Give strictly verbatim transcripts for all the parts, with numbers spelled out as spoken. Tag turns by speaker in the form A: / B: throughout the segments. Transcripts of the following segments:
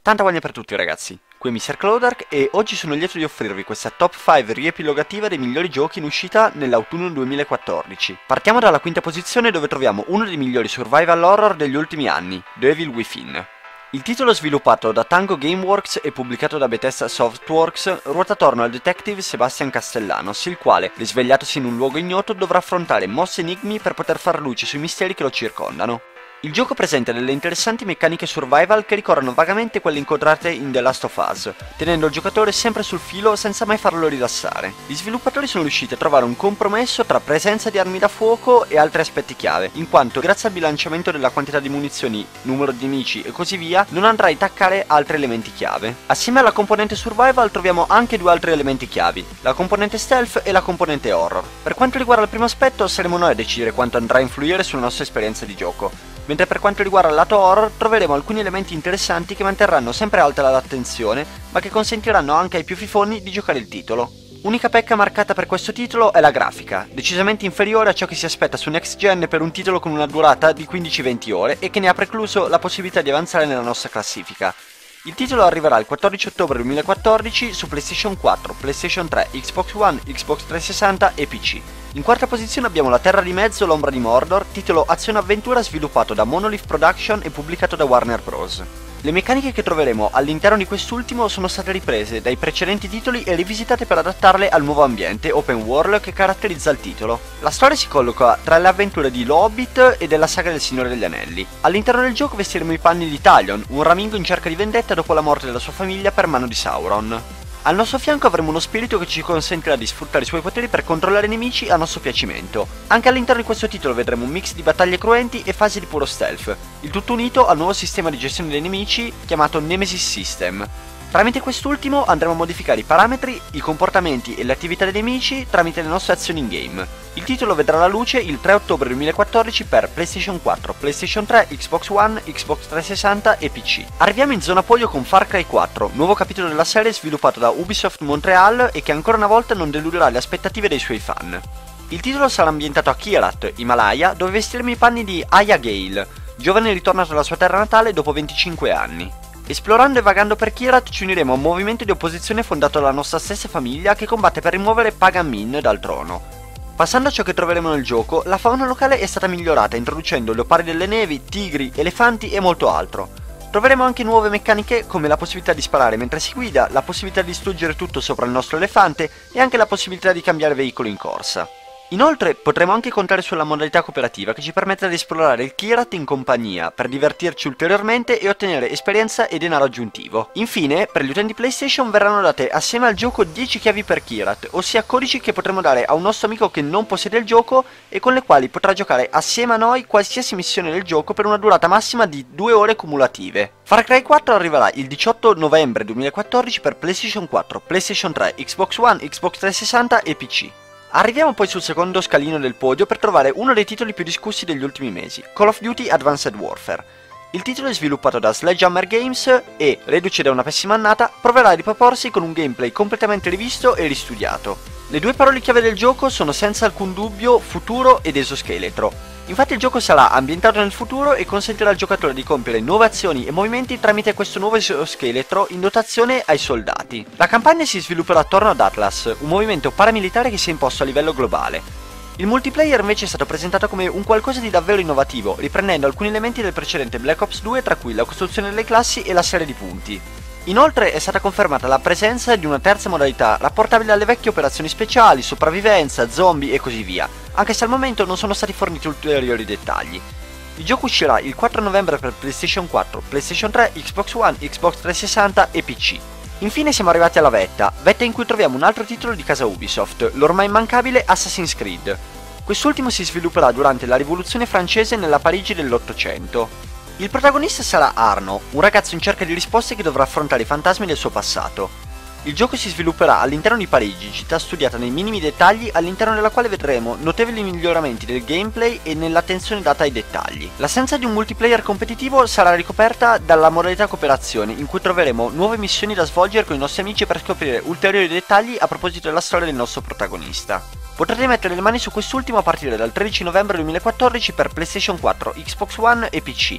A: Tanta voglia per tutti ragazzi, qui è mister Clodark e oggi sono lieto di offrirvi questa top cinque riepilogativa dei migliori giochi in uscita nell'autunno duemilaquattordici. Partiamo dalla quinta posizione dove troviamo uno dei migliori survival horror degli ultimi anni, The Evil Within. Il titolo sviluppato da Tango Gameworks e pubblicato da Bethesda Softworks ruota attorno al detective Sebastian Castellanos, il quale, risvegliatosi in un luogo ignoto, dovrà affrontare mossi enigmi per poter far luce sui misteri che lo circondano. Il gioco presenta delle interessanti meccaniche survival che ricordano vagamente quelle incontrate in The Last of Us, tenendo il giocatore sempre sul filo senza mai farlo rilassare. Gli sviluppatori sono riusciti a trovare un compromesso tra presenza di armi da fuoco e altri aspetti chiave, in quanto grazie al bilanciamento della quantità di munizioni, numero di nemici e così via, non andrà a intaccare altri elementi chiave. Assieme alla componente survival troviamo anche due altri elementi chiavi, la componente stealth e la componente horror. Per quanto riguarda il primo aspetto, saremo noi a decidere quanto andrà a influire sulla nostra esperienza di gioco. Mentre per quanto riguarda il lato horror troveremo alcuni elementi interessanti che manterranno sempre alta l'attenzione, ma che consentiranno anche ai più fifoni di giocare il titolo. Unica pecca marcata per questo titolo è la grafica, decisamente inferiore a ciò che si aspetta su Next Gen per un titolo con una durata di quindici venti ore e che ne ha precluso la possibilità di avanzare nella nostra classifica. Il titolo arriverà il quattordici ottobre duemilaquattordici su PlayStation quattro, PlayStation tre, Xbox One, Xbox trecentosessanta e P C. In quarta posizione abbiamo La Terra di Mezzo, l'Ombra di Mordor, titolo azione-avventura sviluppato da Monolith Production e pubblicato da Warner Bros. Le meccaniche che troveremo all'interno di quest'ultimo sono state riprese dai precedenti titoli e rivisitate per adattarle al nuovo ambiente open world che caratterizza il titolo. La storia si colloca tra le avventure di Lo Hobbit e della saga del Signore degli Anelli. All'interno del gioco vestiremo i panni di Talion, un ramingo in cerca di vendetta dopo la morte della sua famiglia per mano di Sauron. Al nostro fianco avremo uno spirito che ci consentirà di sfruttare i suoi poteri per controllare i nemici a nostro piacimento. Anche all'interno di questo titolo vedremo un mix di battaglie cruenti e fasi di puro stealth, il tutto unito al nuovo sistema di gestione dei nemici chiamato Nemesis System. Tramite quest'ultimo andremo a modificare i parametri, i comportamenti e le attività dei nemici tramite le nostre azioni in game. Il titolo vedrà la luce il tre ottobre duemilaquattordici per PlayStation quattro, PlayStation tre, Xbox One, Xbox trecentosessanta e P C. Arriviamo in zona podio con Far Cry quattro, nuovo capitolo della serie sviluppato da Ubisoft Montreal e che ancora una volta non deluderà le aspettative dei suoi fan. Il titolo sarà ambientato a Kyrat, Himalaya, dove vestiremo i panni di Aya Gale, giovane ritornato alla sua terra natale dopo venticinque anni. Esplorando e vagando per Kyrat ci uniremo a un movimento di opposizione fondato dalla nostra stessa famiglia che combatte per rimuovere Pagan Min dal trono. Passando a ciò che troveremo nel gioco, la fauna locale è stata migliorata introducendo leopardi delle nevi, tigri, elefanti e molto altro. Troveremo anche nuove meccaniche come la possibilità di sparare mentre si guida, la possibilità di distruggere tutto sopra il nostro elefante e anche la possibilità di cambiare veicolo in corsa. Inoltre potremo anche contare sulla modalità cooperativa che ci permetterà di esplorare il Kyrat in compagnia per divertirci ulteriormente e ottenere esperienza e denaro aggiuntivo. Infine, per gli utenti PlayStation verranno date assieme al gioco dieci chiavi per Kyrat, ossia codici che potremo dare a un nostro amico che non possiede il gioco e con le quali potrà giocare assieme a noi qualsiasi missione del gioco per una durata massima di due ore cumulative. Far Cry quattro arriverà il diciotto novembre duemilaquattordici per PlayStation quattro, PlayStation tre, Xbox One, Xbox trecentosessanta e P C. Arriviamo poi sul secondo scalino del podio per trovare uno dei titoli più discussi degli ultimi mesi, Call of Duty Advanced Warfare. Il titolo è sviluppato da Sledgehammer Games e, reduce da una pessima annata, proverà a riproporsi con un gameplay completamente rivisto e ristudiato. Le due parole chiave del gioco sono senza alcun dubbio futuro ed esoscheletro. Infatti il gioco sarà ambientato nel futuro e consentirà al giocatore di compiere nuove azioni e movimenti tramite questo nuovo esoscheletro in dotazione ai soldati. La campagna si svilupperà attorno ad Atlas, un movimento paramilitare che si è imposto a livello globale. Il multiplayer invece è stato presentato come un qualcosa di davvero innovativo, riprendendo alcuni elementi del precedente Black Ops due, tra cui la costruzione delle classi e la serie di punti. Inoltre è stata confermata la presenza di una terza modalità rapportabile alle vecchie operazioni speciali, sopravvivenza, zombie e così via, anche se al momento non sono stati forniti ulteriori dettagli. Il gioco uscirà il quattro novembre per PlayStation quattro, PlayStation tre, Xbox One, Xbox trecentosessanta e P C. Infine siamo arrivati alla vetta, vetta in cui troviamo un altro titolo di casa Ubisoft, l'ormai immancabile Assassin's Creed. Quest'ultimo si svilupperà durante la rivoluzione francese nella Parigi dell'Ottocento. Il protagonista sarà Arno, un ragazzo in cerca di risposte che dovrà affrontare i fantasmi del suo passato. Il gioco si svilupperà all'interno di Parigi, città studiata nei minimi dettagli all'interno della quale vedremo notevoli miglioramenti del gameplay e nell'attenzione data ai dettagli. L'assenza di un multiplayer competitivo sarà ricoperta dalla modalità cooperazione, in cui troveremo nuove missioni da svolgere con i nostri amici per scoprire ulteriori dettagli a proposito della storia del nostro protagonista. Potrete mettere le mani su quest'ultimo a partire dal tredici novembre duemilaquattordici per PlayStation quattro, Xbox One e P C.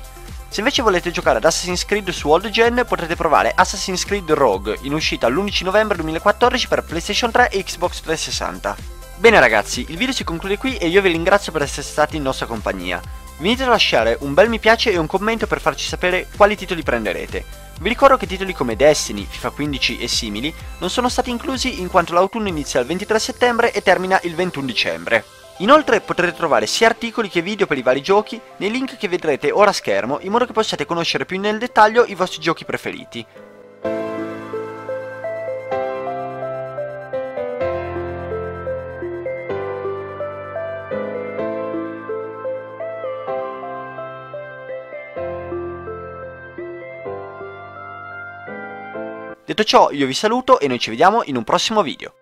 A: Se invece volete giocare ad Assassin's Creed su old gen potrete provare Assassin's Creed Rogue, in uscita l'undici novembre duemilaquattordici per PlayStation tre e Xbox trecentosessanta. Bene ragazzi, il video si conclude qui e io vi ringrazio per essere stati in nostra compagnia. Vi invito a lasciare un bel mi piace e un commento per farci sapere quali titoli prenderete. Vi ricordo che titoli come Destiny, FIFA quindici e simili non sono stati inclusi in quanto l'autunno inizia il ventitré settembre e termina il ventuno dicembre. Inoltre potrete trovare sia articoli che video per i vari giochi nei link che vedrete ora a schermo in modo che possiate conoscere più nel dettaglio i vostri giochi preferiti. Detto ciò io vi saluto e noi ci vediamo in un prossimo video.